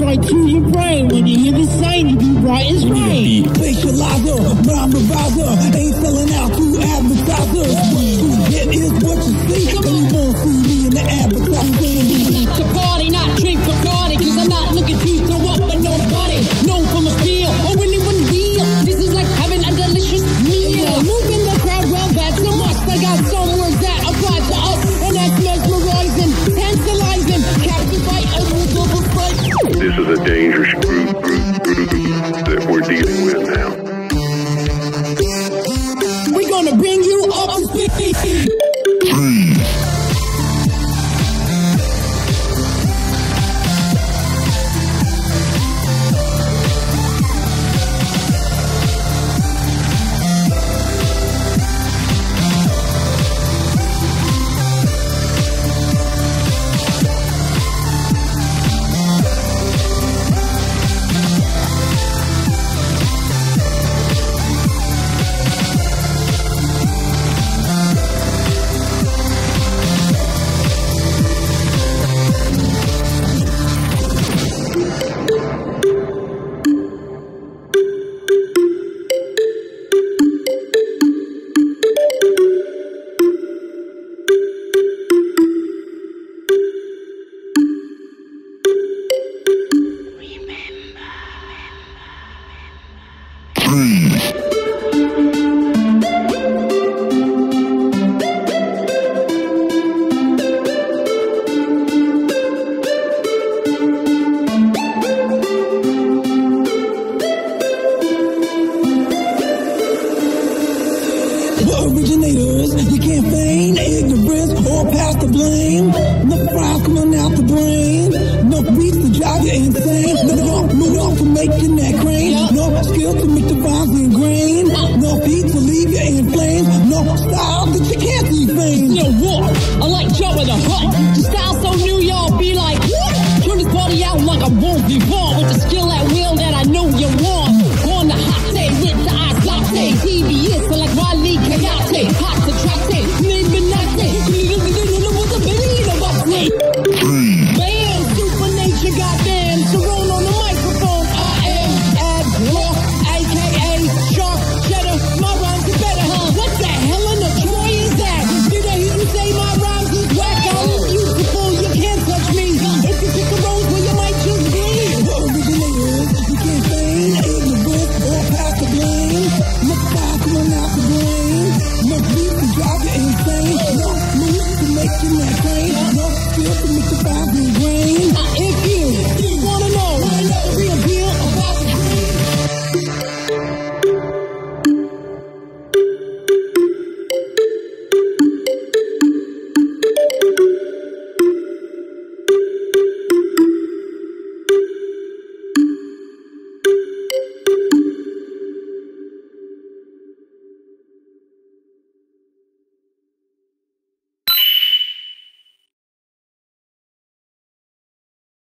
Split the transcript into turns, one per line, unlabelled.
right to your brain. When you hear the sign, you be right as rain.
Facializer, rhyme reviser, ain't selling out to advertisers. What you get is what you see, and you won't see me in the advertising.
To party, not drink Bacardi, cause I'm not looking to throw up with nobody. Known from a feel, or anyone deal. This is like having a delicious meal. Moving the crowd, well, that's a must. I got some words that apply to us, and that's mesmerizing, tantalizing, captivate, and we'll double fight.
This is a dangerous group that we're dealing with now.
We're gonna bring you up to speed.
Originators, you can't feign ignorance or pass the blame. No fries coming out the brain. No beats to drive you insane. No for making that crane. No skill to make the vines ingrained. No feet to leave you in flames. No style that you can't defame.
You know what? I like Joe with a